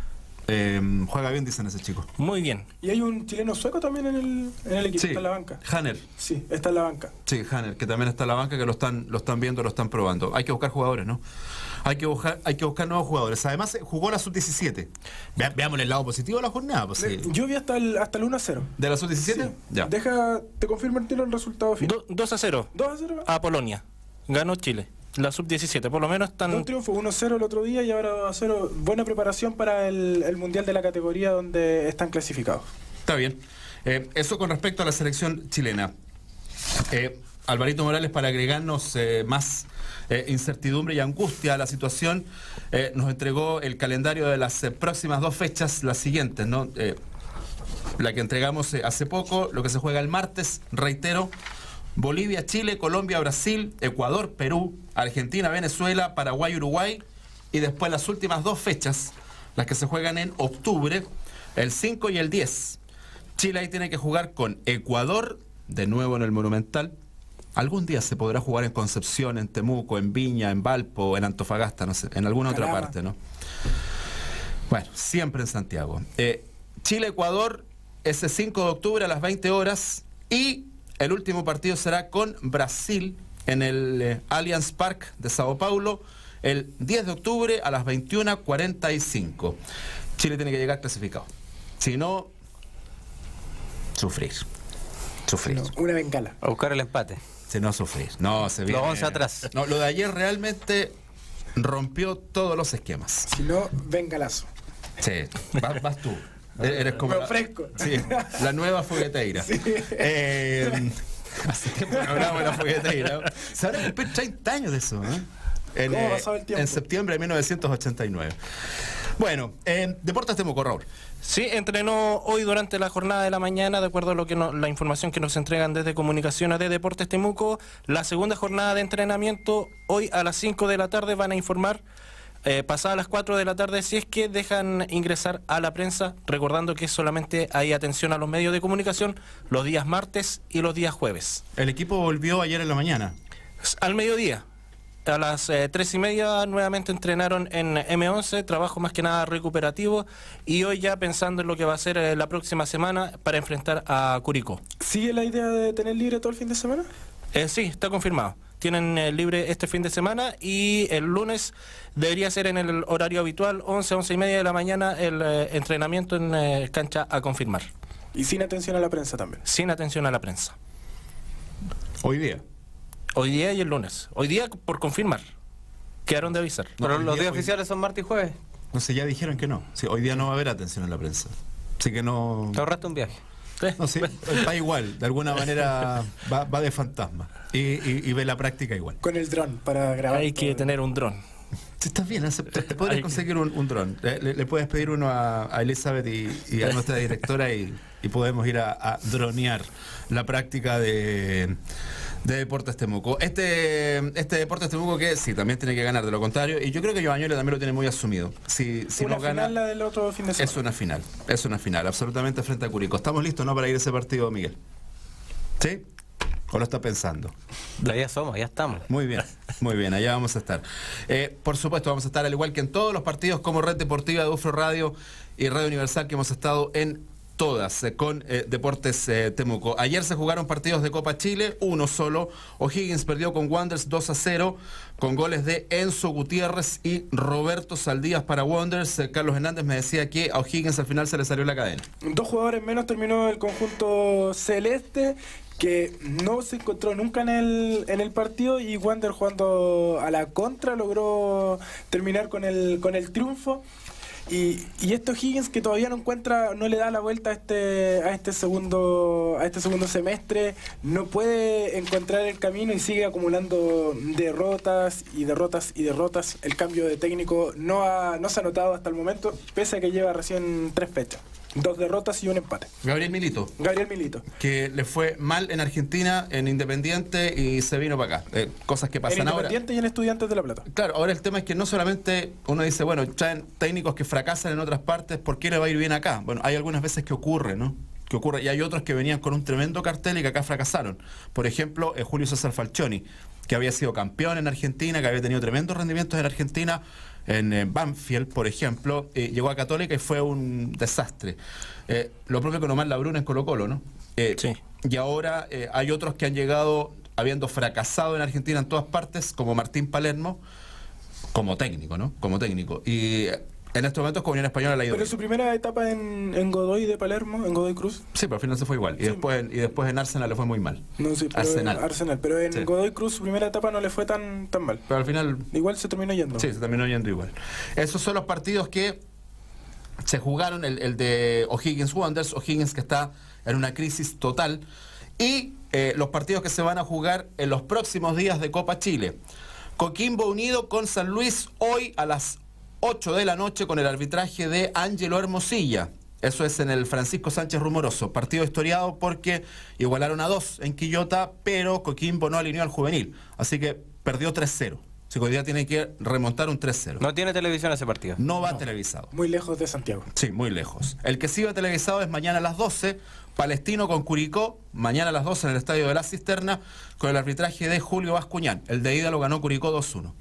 A: Juega bien, dicen ese chico.
C: Muy bien.
B: Y hay un chileno sueco también en el equipo,
A: Sí,
B: está en la banca.
A: Hanner.
B: Sí, está en la banca.
A: Sí, Hanner, que también está en la banca, que lo están viendo, lo están probando. Hay que buscar jugadores, ¿no? Hay que buscar nuevos jugadores. Además, jugó la sub-17. Veamos el lado positivo de la jornada. Pues, sí.
B: Yo vi hasta el 1-0.
A: ¿De la sub-17?
B: Sí.
A: Ya.
B: Te confirmo el tiro el resultado final.
C: 2-0
B: 2-0.
C: a Polonia. Ganó Chile. La sub-17, por lo menos están...
B: Un triunfo, 1-0 el otro día y ahora 2-0. Buena preparación para el Mundial de la categoría donde están clasificados.
A: Está bien. Eso con respecto a la selección chilena. Alvarito Morales, para agregarnos más incertidumbre y angustia a la situación, nos entregó el calendario de las próximas 2 fechas, las siguientes, ¿no? La que entregamos hace poco, lo que se juega el martes, reitero: Bolivia, Chile, Colombia, Brasil, Ecuador, Perú, Argentina, Venezuela, Paraguay, Uruguay, y después las últimas 2 fechas, las que se juegan en octubre, el 5 y el 10. Chile ahí tiene que jugar con Ecuador, de nuevo en el Monumental. Algún día se podrá jugar en Concepción, en Temuco, en Viña, en Valpo, en Antofagasta, no sé, en alguna otra parte, ¿no? Bueno, siempre en Santiago. Chile-Ecuador, ese 5 de octubre a las 20 horas, y el último partido será con Brasil en el Allianz Parque de Sao Paulo el 10 de octubre a las 21:45. Chile tiene que llegar clasificado. Si no, sufrir.
B: No, una bengala.
D: A buscar el empate.
A: Si no, sufrir. No, se viene.
D: Los 11 atrás.
A: No, lo de ayer realmente rompió todos los esquemas.
B: Si no, bengalazo.
A: Sí, vas tú. Eres como
B: Me ofrezco.
A: Sí, la nueva fogueteira.
B: Sí.
A: Hace tiempo no hablamos de la fogueteira. Se van a cumplir 30 años de eso, ¿eh?
B: ¿Cómo ha pasado el tiempo?
A: En septiembre de 1989. Bueno, Deportes Temuco, Raúl.
C: Sí, entrenó hoy durante la jornada de la mañana, de acuerdo a lo que la información que nos entregan desde Comunicaciones de Deportes Temuco. La segunda jornada de entrenamiento, hoy a las 5 de la tarde van a informar, pasadas las 4 de la tarde, si es que dejan ingresar a la prensa, recordando que solamente hay atención a los medios de comunicación los días martes y los días jueves.
A: El equipo volvió ayer en la mañana.
C: Al mediodía. A las 3:30 nuevamente entrenaron en M11, trabajo más que nada recuperativo, y hoy ya pensando en lo que va a ser la próxima semana para enfrentar a Curicó.
B: ¿Sigue la idea de tener libre todo el fin de semana?
C: Sí, está confirmado. Tienen libre este fin de semana y el lunes debería ser en el horario habitual, 11:30 de la mañana, el entrenamiento en cancha a confirmar.
B: Y sin atención a la prensa también.
C: Sin atención a la prensa.
A: Hoy día.
C: Hoy día y el lunes. Hoy día por confirmar. Quedaron de avisar.
A: No,
D: Pero
A: hoy
D: los
A: día-
D: días
A: hoy-
D: oficiales son martes y jueves.
A: No sé, ya dijeron que no. Sí, hoy día no va a haber atención en la prensa. Así que no.
D: Te ahorraste un viaje.
A: No, sí, está igual. De alguna manera va de fantasma. Y ve la práctica igual.
B: Con el dron para grabar.
C: Hay que
B: todo.
C: tener un dron.
A: Sí, estás bien, te podrías conseguir un dron. Le puedes pedir uno a Elizabeth y a nuestra directora y podemos ir a dronear la práctica de Deportes Temuco. Este Deportes Temuco que sí, también tiene que ganar, de lo contrario, y yo creo que Joañola también lo tiene muy asumido. Si
B: Una
A: no gana,
B: final, la del otro fin de semana.
A: es una final, absolutamente frente a Curicó. ¿Estamos listos, no, para ir a ese partido, Miguel? ¿Sí? ¿O lo está pensando?
D: Ya somos, ya estamos.
A: Muy bien, allá vamos a estar. Por supuesto, vamos a estar al igual que en todos los partidos como Red Deportiva de UFRO Radio y Radio Universal, que hemos estado en todas con Deportes Temuco. Ayer se jugaron partidos de Copa Chile, uno solo. O'Higgins perdió con Wanderers 2-0 con goles de Enzo Gutiérrez y Roberto Saldías para Wanderers. Carlos Hernández me decía que a O'Higgins al final se le salió la cadena.
B: 2 jugadores menos terminó el conjunto celeste, que no se encontró nunca en el partido, y Wander, jugando a la contra, logró terminar con el triunfo. Y este O'Higgins, que todavía no le da la vuelta a este segundo semestre, no puede encontrar el camino y sigue acumulando derrotas y derrotas y derrotas. El cambio de técnico no se ha notado hasta el momento, pese a que lleva recién 3 fechas. 2 derrotas y un empate.
A: Gabriel Milito, que le fue mal en Argentina, en Independiente, y se vino para acá. Cosas que pasan
B: En
A: ahora.
B: Independiente y en Estudiantes de La Plata.
A: Claro, ahora el tema es que no solamente uno dice, bueno, traen técnicos que fracasan en otras partes, ¿por qué le va a ir bien acá? Bueno, hay algunas veces que ocurre, ¿no? Que ocurre, y hay otros que venían con un tremendo cartel y que acá fracasaron. Por ejemplo, Julio César Falcioni, que había sido campeón en Argentina, que había tenido tremendos rendimientos en Argentina, en Banfield, por ejemplo, llegó a Católica y fue un desastre. Lo propio con Omar Labruna en Colo-Colo, ¿no?
C: Sí.
A: Y ahora hay otros que han llegado habiendo fracasado en Argentina en todas partes, como Martín Palermo, como técnico, ¿no? Como técnico. Y en estos momentos con Unión Española la ha ido
B: Pero
A: bien.
B: su primera etapa en Godoy de Palermo, en Godoy Cruz.
A: Sí, pero al final se fue igual. Y,
B: Sí.
A: después en Arsenal le fue muy mal.
B: No, sí, pero
A: Arsenal.
B: Pero en
A: Sí.
B: Godoy Cruz su primera etapa no le fue tan mal.
A: Pero al final
B: Igual se terminó yendo.
A: sí, se terminó yendo igual. Esos son los partidos que se jugaron, el de O'Higgins Wanderers, O'Higgins que está en una crisis total, y los partidos que se van a jugar en los próximos días de Copa Chile. Coquimbo Unido con San Luis hoy a las 8 de la noche con el arbitraje de Ángelo Hermosilla. Eso es en el Francisco Sánchez Rumoroso. Partido historiado porque igualaron a 2 en Quillota, pero Coquimbo no alineó al juvenil. Así que perdió 3-0. Así que hoy día tiene que remontar un 3-0.
D: No tiene televisión ese partido.
A: No va televisado.
B: Muy lejos de Santiago.
A: Sí, muy lejos. El que sí va televisado es mañana a las 12, Palestino con Curicó, mañana a las 12 en el Estadio de la Cisterna, con el arbitraje de Julio Bascuñán. El de ida lo ganó Curicó 2-1.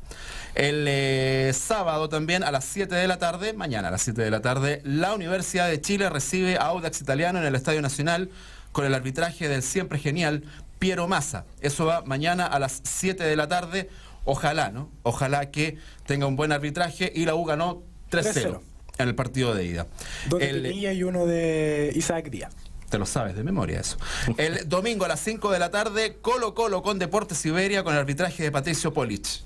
A: El sábado también a las 7 de la tarde, mañana a las 7 de la tarde, la Universidad de Chile recibe a Audax Italiano en el Estadio Nacional con el arbitraje del siempre genial Piero Massa. Eso va mañana a las 7 de la tarde. Ojalá, ¿no? Ojalá que tenga un buen arbitraje y la U ganó 3-0 en el partido de ida.
B: Dos de Pinilla y uno de Isaac Díaz.
A: Te lo sabes de memoria eso. El domingo a las 5 de la tarde, Colo-Colo con Deportes Iberia con el arbitraje de Patricio Polich.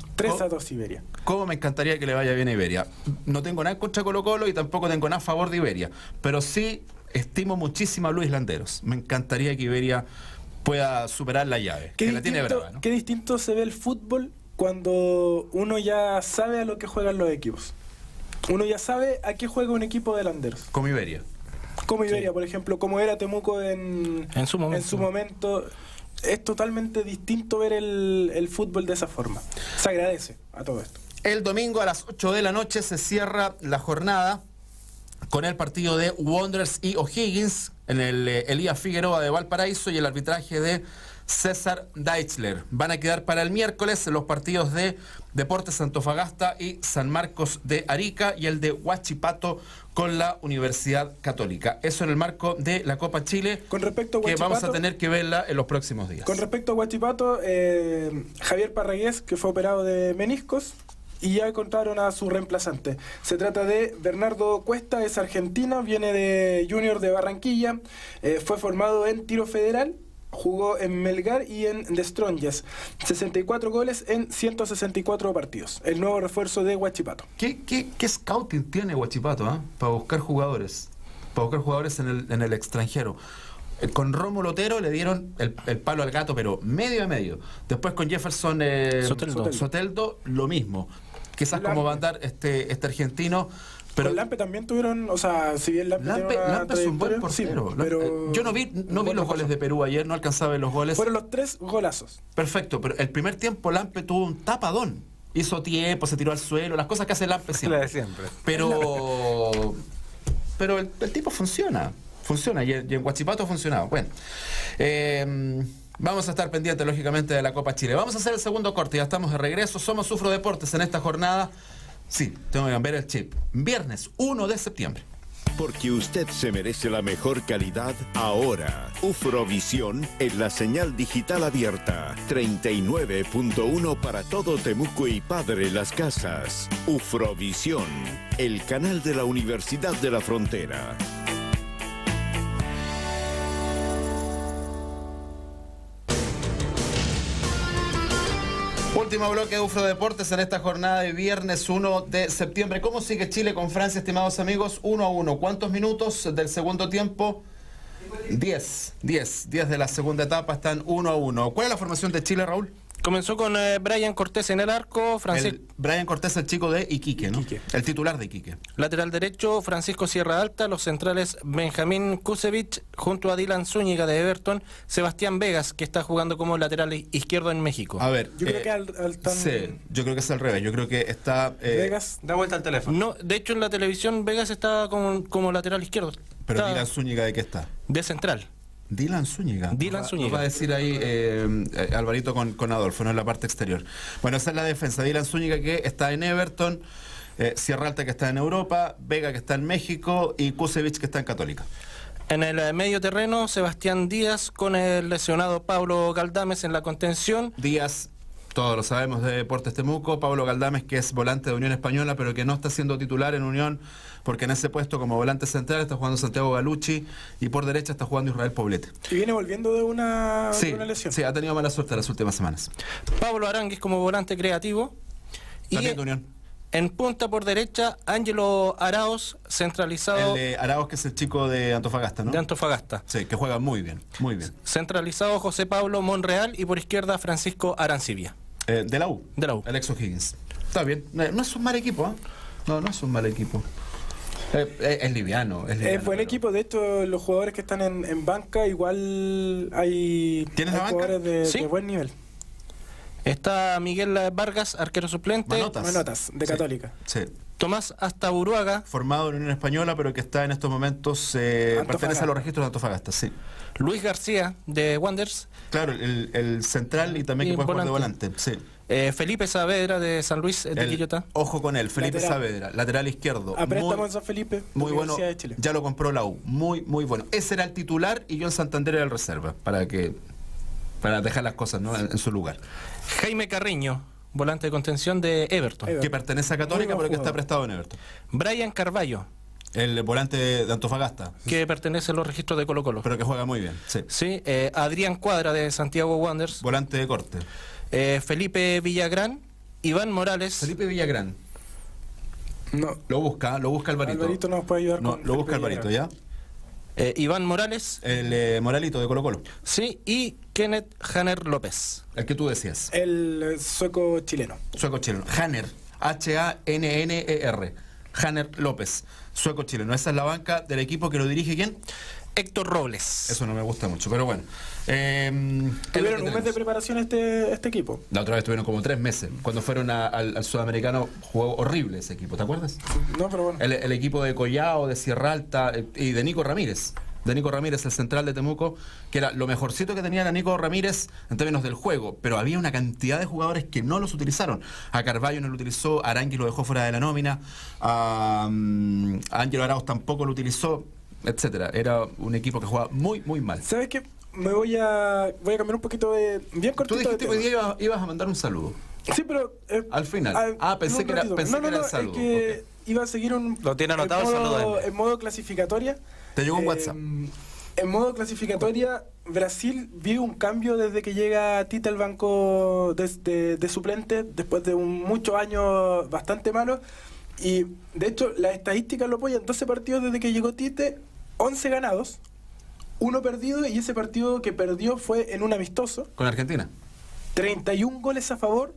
B: 3-2 Iberia.
A: ¿Cómo me encantaría que le vaya bien a Iberia? No tengo nada contra Colo-Colo y tampoco tengo nada a favor de Iberia, pero sí estimo muchísimo a Luis Landeros. Me encantaría que Iberia pueda superar la llave, que la tiene brava, ¿no?
B: Qué distinto se ve el fútbol cuando uno ya sabe a lo que juegan los equipos. Uno ya sabe a qué juega un equipo de Landeros.
A: Como Iberia.
B: Como Iberia, por ejemplo, como era Temuco en
C: su momento.
B: Es totalmente distinto ver el fútbol de esa forma. Se agradece a todo esto.
A: El domingo a las 8 de la noche se cierra la jornada con el partido de Wanderers y O'Higgins en el Elías Figueroa de Valparaíso y el arbitraje de César Deichler. Van a quedar para el miércoles los partidos de Deportes Antofagasta y San Marcos de Arica y el de Huachipato con la Universidad Católica. Eso en el marco de la Copa Chile,
B: Con respecto a
A: que
B: Huachipato,
A: vamos a tener que verla en los próximos días.
B: Con respecto a Huachipato, Javier Parragués, que fue operado de meniscos, y ya encontraron a su reemplazante. Se trata de Bernardo Cuesta, es argentino, viene de Junior de Barranquilla, fue formado en Tiro Federal, jugó en Melgar y en The Strongest. 64 goles en 164 partidos. El nuevo refuerzo de Huachipato.
A: ¿Qué scouting tiene Huachipato para buscar jugadores? Para buscar jugadores en el extranjero. Con Rómulo Otero le dieron el palo al gato, pero medio a medio. Después con Jefferson Soteldo, lo mismo. Quizás como va a andar este argentino. Pero
B: con Lampe también tuvieron, o sea, si bien Lampe
A: es un buen portero.
B: Sí, pero
A: yo no vi los goles de Perú ayer, no alcanzaba a ver los goles.
B: Fueron los 3 golazos.
A: Perfecto, pero el primer tiempo Lampe tuvo un tapadón. Hizo tiempo, se tiró al suelo, las cosas que hace Lampe siempre.
D: La de siempre.
A: Pero el tipo funciona y en Huachipato ha funcionado. Bueno, vamos a estar pendientes lógicamente de la Copa Chile. Vamos a hacer el segundo corte, ya estamos de regreso. Somos Sufro Deportes en esta jornada. Sí, tengo que cambiar el chip. Viernes 1 de septiembre.
E: Porque usted se merece la mejor calidad ahora. Ufrovisión en la señal digital abierta. 39.1 para todo Temuco y Padre Las Casas. Ufrovisión, el canal de la Universidad de la Frontera.
A: Último bloque de Ufro Deportes en esta jornada de viernes 1 de septiembre. ¿Cómo sigue Chile con Francia, estimados amigos? 1-1. ¿Cuántos minutos del segundo tiempo? 10 de la segunda etapa, están 1-1. ¿Cuál es la formación de Chile, Raúl?
C: Comenzó con Brian Cortés en el arco,
A: Brian Cortés, el chico de Iquique, ¿no?
B: Iquique.
A: El titular de Iquique.
C: Lateral derecho, Francisco Sierra Alta, los centrales Benjamín Kusevich junto a Dylan Zúñiga de Everton, Sebastián Vegas, que está jugando como lateral izquierdo en México.
A: A ver,
B: Yo creo que
A: sí, yo creo que es al revés. Yo creo que está
B: Vegas.
D: Da vuelta al teléfono.
C: No, de hecho en la televisión Vegas está como lateral izquierdo.
A: Pero
C: Está
A: Dylan Zúñiga, ¿de qué está?
C: de central.
A: Dylan Zúñiga.
C: Dylan
A: Nos
C: Zúñiga.
A: va a decir ahí Alvarito con Adolfo, no en la parte exterior. Bueno, esa es la defensa. Dylan Zúñiga, que está en Everton, Sierra Alta, que está en Europa, Vega, que está en México, y Kusevich, que está en Católica.
C: En el medio terreno, Sebastián Díaz con el lesionado Pablo Galdames en la contención.
A: Díaz, todos lo sabemos de Deportes Temuco. Pablo Galdames, que es volante de Unión Española, pero que no está siendo titular en Unión, porque en ese puesto como volante central está jugando Santiago Galucci y por derecha está jugando Israel Poblete.
B: Y viene volviendo de una lesión.
A: Sí, ha tenido mala suerte las últimas semanas.
C: Pablo Aránguiz como volante creativo.
A: También
C: Y
A: de Unión.
C: en punta por derecha, Ángelo Arauz, centralizado
A: El de Arauz, que es el chico de Antofagasta, ¿no?
C: de Antofagasta.
A: Sí, que juega muy bien, muy bien.
C: Centralizado José Pablo Monreal y por izquierda Francisco Arancibia.
A: De la U.
C: De la U.
A: El ex O'Higgins. Está bien. No es un mal equipo, ¿eh? No es un mal equipo. Es liviano.
B: Es buen equipo. De hecho, los jugadores que están en banca, igual hay,
A: ¿Tienes la banca?
B: jugadores
C: Sí.
B: de buen nivel.
C: Está Miguel Vargas, arquero suplente.
B: Manotas, de Católica.
A: Sí.
C: Tomás Astaburuaga,
A: Formado en Unión Española, pero que está en estos momentos, pertenece a los registros de Antofagasta, sí.
C: Luis García de Wanderers,
A: Claro, el central y también
C: Y
A: que puede jugar de
C: volante.
A: volante, sí.
C: Felipe Saavedra de San Luis de Quillota.
A: Ojo con él, Felipe
B: Lateral.
A: Saavedra, lateral izquierdo.
B: A préstamo en San Felipe,
A: Muy bueno,
B: Universidad de Chile.
A: ya lo compró la U, muy bueno. Ese era el titular y John Santander era el reserva, para dejar las cosas, ¿no? en su lugar.
C: Jaime Carriño, volante de contención de Everton.
A: Que pertenece a Católica,
B: Muy buen
A: pero que está
B: jugador.
A: prestado en Everton.
C: Brian Carballo,
A: El volante de Antofagasta,
C: que pertenece a los registros de Colo Colo.
A: pero que juega muy bien, sí.
C: Sí, Adrián Cuadra de Santiago Wanderers,
A: Volante de corte.
C: Felipe Villagrán, Iván Morales,
A: Felipe Villagrán.
B: No,
A: Lo busca Alvarito.
B: Alvarito nos puede ayudar
A: No,
B: con
A: lo busca
B: Felipe
A: Alvarito,
B: Villagrán.
A: ¿ya?
C: Iván Morales,
A: El Moralito de Colo Colo.
C: sí, y Kenneth Hanner López.
A: El que tú decías.
B: El sueco chileno.
A: Sueco chileno. Hanner. Hanner. Hanner López. Sueco chileno. Esa es la banca del equipo que lo dirige ¿quién?
C: Héctor Robles.
A: Eso no me gusta mucho, pero bueno. ¿Qué es lo que
B: Tuvieron un mes de
A: tenemos?
B: preparación este equipo.
A: La otra vez tuvieron como 3 meses. Cuando fueron al Sudamericano jugó horrible ese equipo, ¿te acuerdas?
B: No, pero bueno.
A: El equipo de Collao, de Sierra Alta y de Nico Ramírez. De Nico Ramírez, el central de Temuco, que era lo mejorcito que tenía era Nico Ramírez en términos del juego, pero había una cantidad de jugadores que no los utilizaron. A Carballo no lo utilizó, a Arangui lo dejó fuera de la nómina, a Ángelo Arauz tampoco lo utilizó, etcétera. Era un equipo que jugaba muy mal.
B: ¿Sabes qué? Voy a cambiar un poquito de... Bien
A: Tú
B: cortito de
A: dijiste que hoy
B: tema.
A: día ibas a mandar un saludo.
B: Sí, pero...
A: Al final. Pensé
B: un
A: que era-
B: ratito.
A: pensé que era el saludo.
B: Es que iba a seguir
D: Lo tiene anotado, salúdame.
B: en modo clasificatoria.
A: Te llegó un WhatsApp.
B: En modo clasificatoria, Brasil vive un cambio desde que llega Tite al banco de suplente, después de muchos años bastante malos. Y de hecho, las estadísticas lo apoyan. 12 partidos desde que llegó Tite, 11 ganados, 1 perdido, y ese partido que perdió fue en un amistoso.
A: Con Argentina.
B: 31 goles a favor,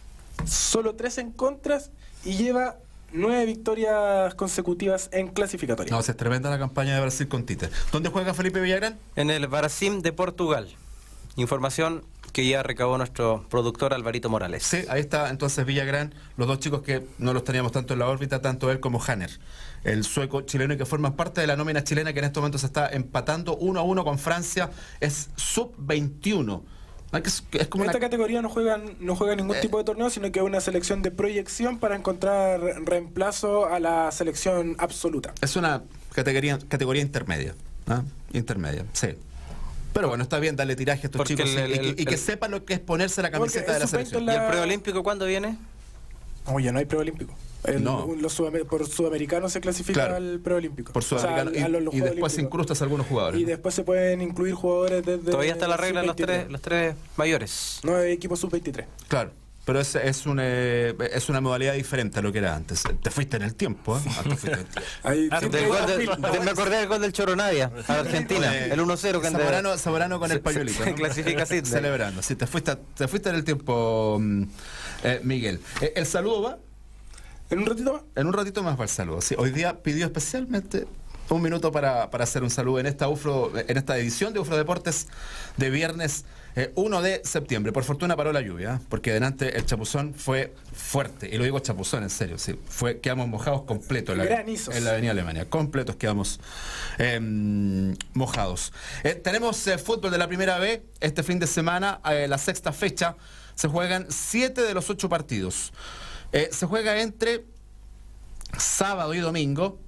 B: solo 3 en contras, y lleva 9 victorias consecutivas en clasificatoria.
A: No, es tremenda la campaña de Brasil con Tite. ¿Dónde juega Felipe Villagrán?
D: En el Baracim de Portugal. Información que ya recabó nuestro productor Alvarito Morales.
A: Sí, ahí está entonces Villagrán, los dos chicos que no los teníamos tanto en la órbita, tanto él como Hanner, el sueco chileno, y que forman parte de la nómina chilena que en estos momentos se está empatando 1-1 con Francia, es sub-21. Es como
B: En esta
A: una...
B: categoría no juegan ningún tipo de torneo, sino que es una selección de proyección para encontrar reemplazo a la selección absoluta.
A: Es una categoría intermedia. ¿Ah? Intermedia, sí. Pero bueno, está bien darle tiraje a estos
D: Porque
A: chicos y que sepan lo que es ponerse la
B: Porque
A: camiseta de la
B: es sub-20
A: selección.
D: ¿Y el preolímpico cuándo viene?
B: Oye, no hay preolímpico.
A: No.
B: Por sudamericano se clasifica
A: Claro.
B: al preolímpico.
A: Por sudamericano.
B: O sea, a los
A: y
B: Juegos
A: después se
B: Olímpicos.
A: incrustas algunos jugadores.
B: Y
A: ¿no?
B: después se pueden incluir jugadores desde...
D: Todavía está la regla en
B: sub-23.
D: los tres mayores.
B: No, equipos sub-23.
A: Claro, pero es una modalidad diferente a lo que era antes. Te fuiste en el tiempo, ¿eh? Te fuiste en el tiempo.
B: Ahí
D: Del
B: siempre
D: gol
B: hay
D: del-
B: una firma.
D: me acordé del gol del Choronavia a Argentina, el 1-0 que
A: Zamorano con el pañuelito,
D: se
A: ¿no?
D: clasifica así.
A: Celebrando. Sí, te fuiste en el tiempo, Miguel. ¿El saludo va?
B: En un ratito más.
A: En un ratito más va el saludo. Sí, hoy día pidió especialmente Un minuto para hacer un saludo en esta edición de UFRO Deportes de viernes 1 de septiembre. Por fortuna paró la lluvia, porque delante el chapuzón fue fuerte. Y lo digo chapuzón, en serio. Sí, quedamos mojados completos en la Avenida Alemania. Completos quedamos mojados. Tenemos fútbol de la Primera B. Este fin de semana, la sexta fecha, se juegan 7 de los 8 partidos. Se juega entre sábado y domingo,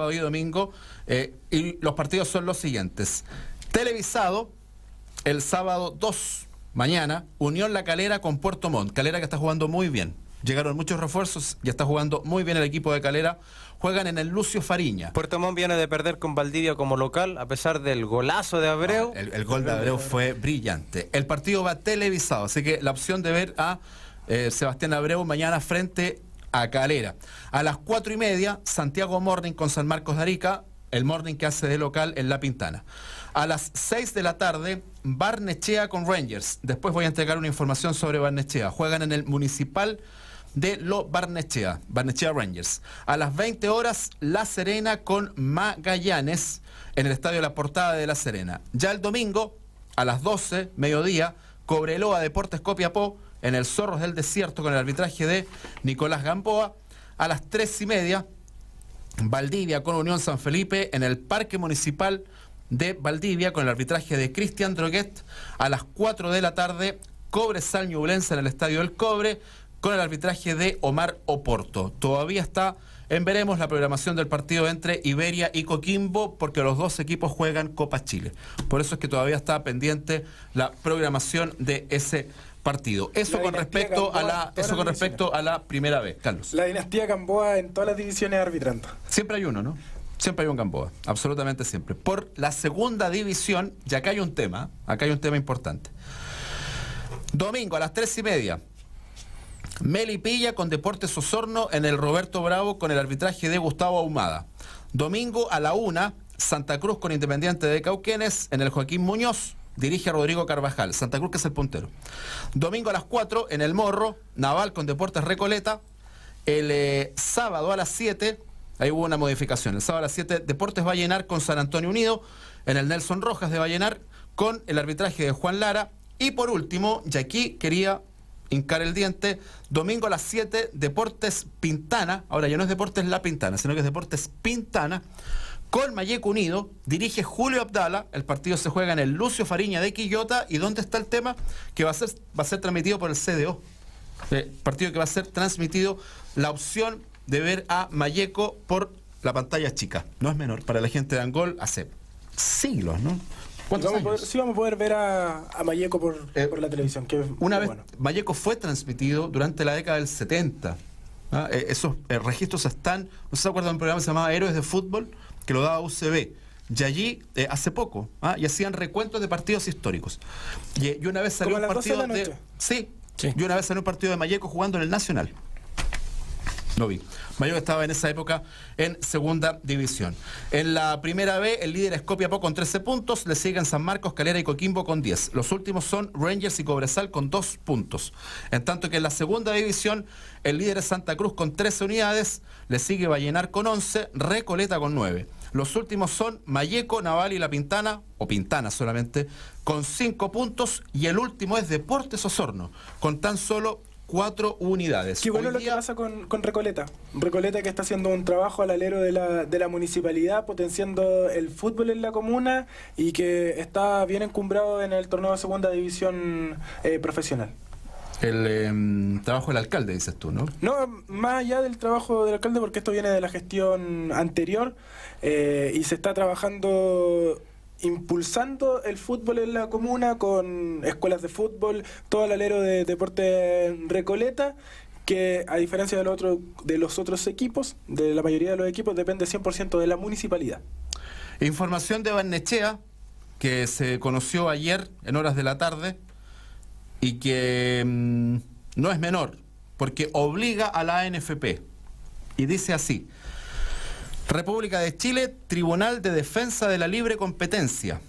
A: y los partidos son los siguientes. Televisado, el sábado 2, mañana, Unión La Calera con Puerto Montt. Calera que está jugando muy bien. Llegaron muchos refuerzos y está jugando muy bien el equipo de Calera. Juegan en el Lucio Fariña.
D: Puerto Montt viene de perder con Valdivia como local, a pesar del golazo de Abreu.
A: No, el gol de Abreu fue brillante. El partido va televisado, así que la opción de ver a Sebastián Abreu mañana frente a Calera. A las 4:30, Santiago Morning con San Marcos de Arica, el Morning que hace de local en La Pintana. A las 6 de la tarde, Barnechea con Rangers. Después voy a entregar una información sobre Barnechea. Juegan en el Municipal de Lo Barnechea, Barnechea Rangers. A las 20 horas, La Serena con Magallanes en el Estadio La Portada de La Serena. Ya el domingo, a las 12, mediodía, Cobreloa Deportes Copiapó en el Zorros del Desierto con el arbitraje de Nicolás Gamboa. A las 3:30, Valdivia con Unión San Felipe en el Parque Municipal de Valdivia con el arbitraje de Cristian Droguet. A las 4 de la tarde, Cobresal Ñublense en el Estadio del Cobre con el arbitraje de Omar Oporto. Todavía está en veremos la programación del partido entre Iberia y Coquimbo, porque los dos equipos juegan Copa Chile. Por eso es que todavía está pendiente la programación de ese partido. Eso con respecto a la Primera B, Carlos.
B: La dinastía Gamboa en todas las divisiones arbitrando.
A: Siempre hay uno, ¿no? Siempre hay un Gamboa, absolutamente siempre. Por la segunda división, y acá hay un tema importante. Domingo a las 3:30, Melipilla con Deportes Osorno en el Roberto Bravo con el arbitraje de Gustavo Ahumada. Domingo a la 1, Santa Cruz con Independiente de Cauquenes en el Joaquín Muñoz. Dirige a Rodrigo Carvajal, Santa Cruz que es el puntero. Domingo a las 4, en el Morro, Naval con Deportes Recoleta. El sábado a las 7, ahí hubo una modificación. El sábado a las 7, Deportes Vallenar con San Antonio Unido, en el Nelson Rojas de Vallenar, con el arbitraje de Juan Lara. Y por último, y aquí quería hincar el diente, domingo a las 7, Deportes Pintana. Ahora ya no es Deportes La Pintana, sino que es Deportes Pintana, con Malleco Unido. Dirige Julio Abdala. El partido se juega en el Lucio Fariña de Quillota. ¿Y dónde está el tema? Que va a ser transmitido por el CDO. Partido que va a ser transmitido, la opción de ver a Malleco por la pantalla chica. No es menor. Para la gente de Angol hace siglos, ¿no?
B: ¿Cuántos años? Sí, vamos a poder ver a Malleco por la televisión. Que
A: una vez, bueno. Malleco fue transmitido durante la década del 70. Esos registros están... ¿No se acuerdan de un programa que se llamaba Héroes de Fútbol? Que lo daba UCB. Y allí, hace poco, y hacían recuentos de partidos históricos. Y una vez salió un partido de... Sí. Y una vez salió un partido de Malleco jugando en el Nacional. Lo vi. Malleco estaba en esa época en segunda división. En la Primera B, el líder es Copiapó con 13 puntos. Le siguen San Marcos, Calera y Coquimbo con 10. Los últimos son Rangers y Cobresal con 2 puntos. En tanto que en la segunda división, el líder es Santa Cruz con 13 unidades. Le sigue Vallenar con 11, Recoleta con 9. Los últimos son Malleco, Naval y La Pintana, o Pintana solamente, con 5 puntos. Y el último es Deportes Osorno, con tan solo 4 unidades.
B: Qué bueno lo que pasa con Recoleta. Recoleta que está haciendo un trabajo al alero de la municipalidad, potenciando el fútbol en la comuna y que está bien encumbrado en el torneo de segunda división profesional.
A: El trabajo del alcalde, dices tú, ¿no?
B: No, más allá del trabajo del alcalde, porque esto viene de la gestión anterior y se está trabajando, impulsando el fútbol en la comuna con escuelas de fútbol, todo el alero de Deporte Recoleta, que a diferencia de los otros equipos, de la mayoría de los equipos, depende 100% de la municipalidad.
A: Información de Barnechea, que se conoció ayer en horas de la tarde, y que no es menor, porque obliga a la ANFP. Y dice así: República de Chile, Tribunal de Defensa de la Libre Competencia.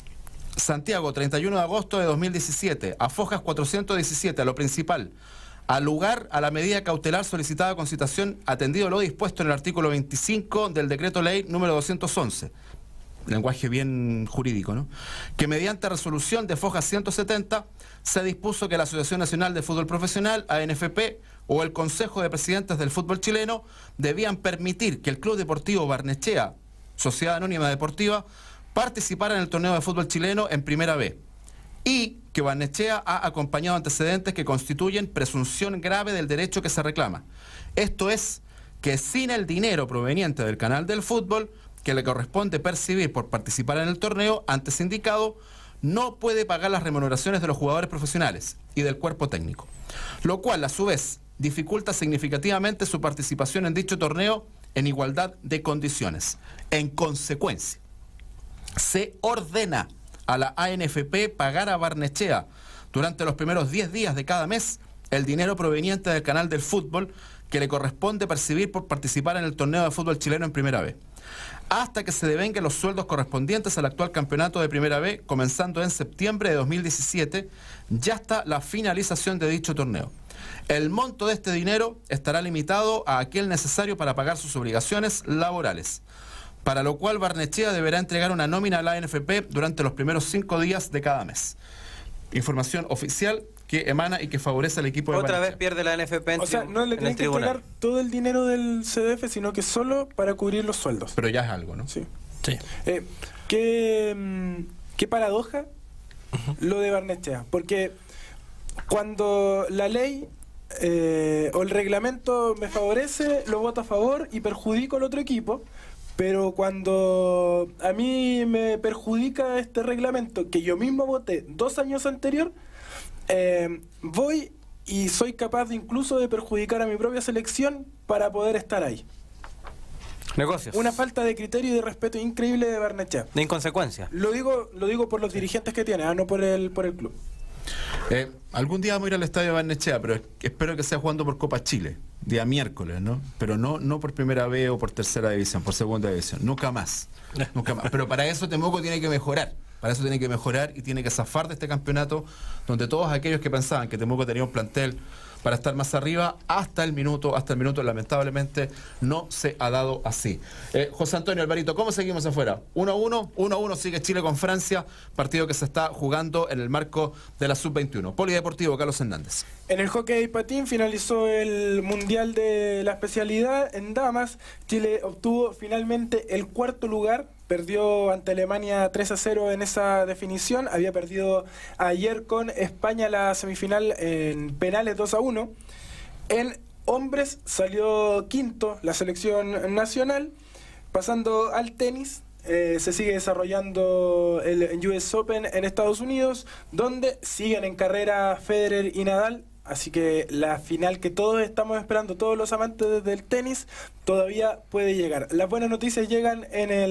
A: Santiago, 31 de agosto de 2017. Afojas 417, a lo principal. Al lugar a la medida cautelar solicitada con citación, atendido lo dispuesto en el artículo 25 del decreto ley número 211, lenguaje bien jurídico, ¿no? Que mediante resolución de foja 170 se dispuso que la Asociación Nacional de Fútbol Profesional, ANFP, o el Consejo de Presidentes del Fútbol Chileno debían permitir que el Club Deportivo Barnechea, Sociedad Anónima Deportiva, participara en el torneo de fútbol chileno en Primera B, y que Barnechea ha acompañado antecedentes que constituyen presunción grave del derecho que se reclama. Esto es, que sin el dinero proveniente del canal del fútbol que le corresponde percibir por participar en el torneo antes indicado, no puede pagar las remuneraciones de los jugadores profesionales y del cuerpo técnico, lo cual a su vez dificulta significativamente su participación en dicho torneo en igualdad de condiciones. En consecuencia, se ordena a la ANFP pagar a Barnechea durante los primeros 10 días de cada mes el dinero proveniente del canal del fútbol que le corresponde percibir por participar en el torneo de fútbol chileno en Primera B, hasta que se devenguen los sueldos correspondientes al actual campeonato de Primera B, comenzando en septiembre de 2017, ya hasta la finalización de dicho torneo. El monto de este dinero estará limitado a aquel necesario para pagar sus obligaciones laborales, para lo cual Barnechea deberá entregar una nómina a la ANFP durante los primeros 5 días de cada mes. Información oficial que emana y que favorece al equipo de
D: Otra
A: Barnechea.
D: vez pierde la NFP
B: O sea, no le tienen que entregar todo el dinero del CDF, sino que solo para cubrir los sueldos.
A: Pero ya es algo, ¿no?
B: Sí.
C: Sí.
B: Qué paradoja lo de Barnechea, porque cuando la ley o el reglamento me favorece, lo voto a favor y perjudico al otro equipo, pero cuando a mí me perjudica este reglamento que yo mismo voté 2 años anterior, voy y soy capaz de incluso de perjudicar a mi propia selección para poder estar ahí.
D: Negocios.
B: Una falta de criterio y de respeto increíble de Barnechea.
D: De inconsecuencia.
B: Lo digo por los dirigentes que tiene, no por el club.
A: Algún día vamos a ir al estadio de Barnechea, pero espero que sea jugando por Copa Chile, día miércoles, ¿no? Pero no por Primera B o por Tercera División, por Segunda División, nunca más. Nunca más. Pero para eso Temuco tiene que mejorar. Para eso tiene que mejorar y tiene que zafar de este campeonato, donde todos aquellos que pensaban que Temuco tenía un plantel para estar más arriba, hasta el minuto, lamentablemente, no se ha dado así. José Antonio Alvarito, ¿cómo seguimos afuera? 1-1, 1-1 sigue Chile con Francia, partido que se está jugando en el marco de la Sub-21. Polideportivo, Carlos Hernández.
B: En el hockey patín finalizó el Mundial de la especialidad en damas. Chile obtuvo finalmente el 4º lugar. Perdió ante Alemania 3-0 en esa definición. Había perdido ayer con España la semifinal en penales 2-1. En hombres salió quinto la selección nacional. Pasando al tenis, se sigue desarrollando el US Open en Estados Unidos, donde siguen en carrera Federer y Nadal. Así que la final que todos estamos esperando, todos los amantes del tenis, todavía puede llegar. Las buenas noticias llegan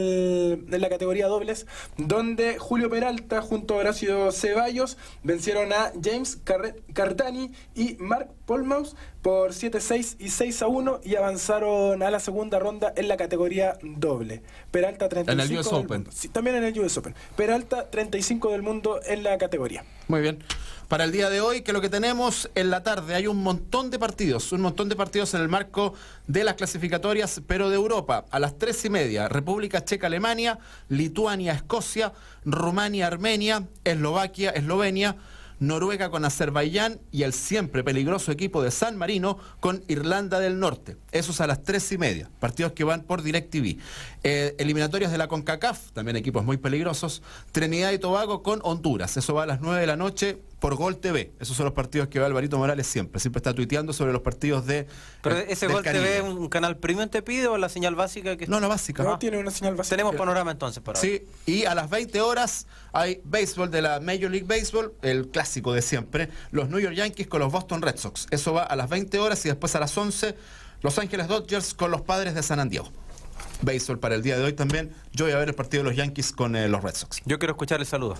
B: en la categoría dobles, donde Julio Peralta junto a Horacio Ceballos vencieron a James Cardani y Mark Polmaus por 7-6 y 6-1 y avanzaron a la segunda ronda en la categoría doble. Peralta 35
A: en el US Open.
B: Sí, también en el US Open. Peralta 35 del mundo en la categoría.
A: Muy bien. Para el día de hoy, que lo que tenemos en la tarde, hay un montón de partidos en el marco de las clasificatorias, pero de Europa. A las 3:30, República Checa, Alemania, Lituania, Escocia, Rumania, Armenia, Eslovaquia, Eslovenia, Noruega con Azerbaiyán y el siempre peligroso equipo de San Marino con Irlanda del Norte. Eso es a las 3:30, partidos que van por DirecTV. Eliminatorias de la CONCACAF, también equipos muy peligrosos. Trinidad y Tobago con Honduras, eso va a las 9 de la noche por Gol TV. Esos son los partidos que va Alvarito Morales siempre está tuiteando sobre los partidos de
D: Pero ese
A: del
D: Gol
A: Caribe.
D: TV, ¿un canal premium te pide o la señal básica?
A: No, la básica.
B: No, tiene una señal básica.
D: Tenemos panorama entonces para hoy.
A: Sí, y a las 20 horas hay béisbol de la Major League Baseball, el clásico de siempre, los New York Yankees con los Boston Red Sox. Eso va a las 20 horas y después a las 11, Los Ángeles Dodgers con los Padres de San Diego. Béisbol para el día de hoy también. Yo voy a ver el partido de los Yankees con los Red Sox.
D: Yo quiero escuchar el saludo.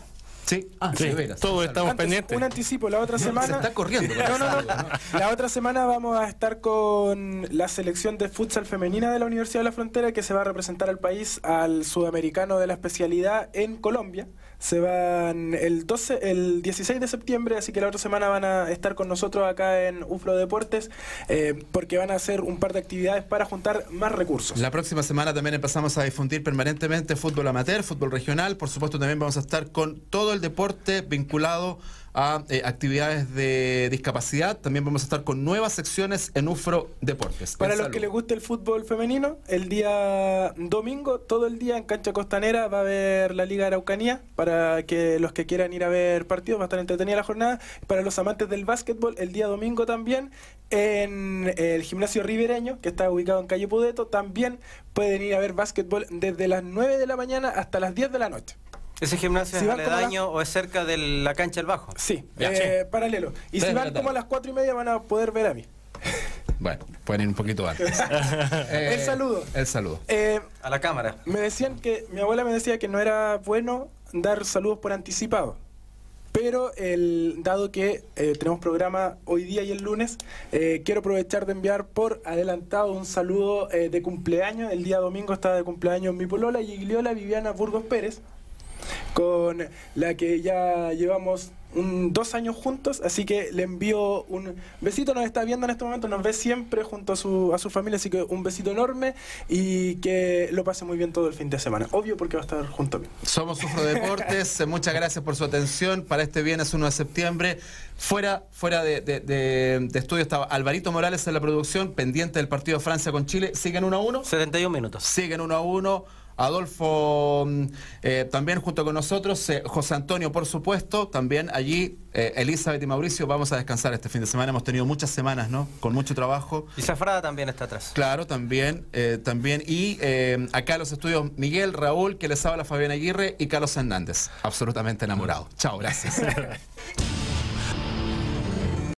A: Sí,
C: Sí,
A: de veras.
C: todos estamos
B: Antes,
C: pendientes.
B: un anticipo, la otra
A: Se
B: semana...
A: está corriendo.
B: No, no, no. La otra semana vamos a estar con la selección de futsal femenina de la Universidad de la Frontera, que se va a representar al país al sudamericano de la especialidad en Colombia. Se van el 16 de septiembre, así que la otra semana van a estar con nosotros acá en UFRO Deportes, porque van a hacer un par de actividades para juntar más recursos.
A: La próxima semana también empezamos a difundir permanentemente fútbol amateur, fútbol regional. Por supuesto, también vamos a estar con todo el deporte vinculado a actividades de discapacidad. También vamos a estar con nuevas secciones en UFRO Deportes.
B: Para los que les guste el fútbol femenino, el día domingo, todo el día en Cancha Costanera va a haber la Liga Araucanía, para que los que quieran ir a ver partidos, va a estar entretenida la jornada. Para los amantes del básquetbol, el día domingo también en el gimnasio ribereño, que está ubicado en calle Pudeto, también pueden ir a ver básquetbol desde las 9 de la mañana hasta las 10 de la noche.
D: ¿Ese gimnasio
B: Si
D: es
B: van como
D: aledaño o es cerca de la cancha del Bajo?
B: Sí,
A: Ya.
B: paralelo. Y
A: Tres
B: si
A: de la
B: van como a
A: tarde.
B: las 4:30 van a poder ver a mí.
A: Bueno, pueden ir un poquito antes.
B: El saludo.
A: El saludo.
D: A la cámara.
B: Me decían que, mi abuela me decía que no era bueno dar saludos por anticipado. Pero dado que tenemos programa hoy día y el lunes, quiero aprovechar de enviar por adelantado un saludo de cumpleaños. El día domingo está de cumpleaños mi polola Gigliola Viviana Burgos Pérez, con la que ya llevamos 2 años juntos, así que le envío un besito. Nos está viendo en este momento, nos ve siempre junto a su familia, así que un besito enorme y que lo pase muy bien todo el fin de semana. Obvio, porque va a estar junto a mí.
A: Somos UFRO Deportes. Muchas gracias por su atención. Para este viernes 1 de septiembre, fuera de estudio estaba Alvarito Morales en la producción, pendiente del partido de Francia con Chile. Siguen 1-1.
D: 71 minutos.
A: Siguen 1-1. Adolfo también junto con nosotros, José Antonio por supuesto, también allí Elizabeth y Mauricio. Vamos a descansar este fin de semana, hemos tenido muchas semanas, ¿no? Con mucho trabajo.
D: Y Zafrada también está atrás.
A: Claro, también. Y acá en los estudios Miguel, Raúl, que les habla Fabián Aguirre y Carlos Hernández, absolutamente enamorado. Chao, gracias.